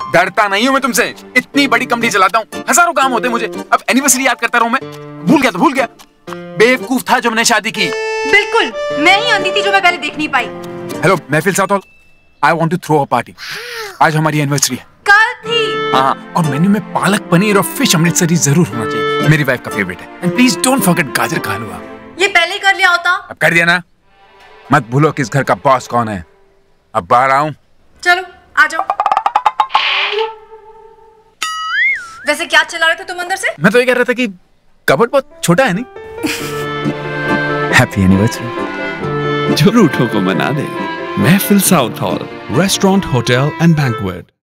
डरता नहीं हूँ मैं तुमसे, इतनी बड़ी कंपनी चलाता हूँ, हजारों काम होते हैं मुझे। अब एनिवर्सरी याद करता रहूं मैं? भूल गया तो भूल गया। बेवकूफ था जो मैंने शादी की। बिल्कुल, मैं ही आंधी थी जो मैं पहले देख नहीं पाई। Hello Mehfil south hall, I want to throw a party. आज हमारी एनिवर्सरी है। कल थी। हाँ, और मेन्यू में पालक पनीर और फिश अमृतसरी जरूर होना चाहिए, मेरी वाइफ का फेवरेट है। एंड प्लीज डोंट फॉरगेट गाजर का हलवा। ये पहले ही कर लिया होता। अब कर दिया ना? मत भूलो कि इस घर का बॉस कौन है। अब बाहर आऊं? चलो आ जाओ। वैसे क्या चला रहे थे तुम अंदर से? मैं तो ये कह रहा था कि कबर्ड बहुत छोटा है नहीं? Happy anniversary. जो रूठों को मना दे। Mehfil south hall, restaurant, hotel and banquet.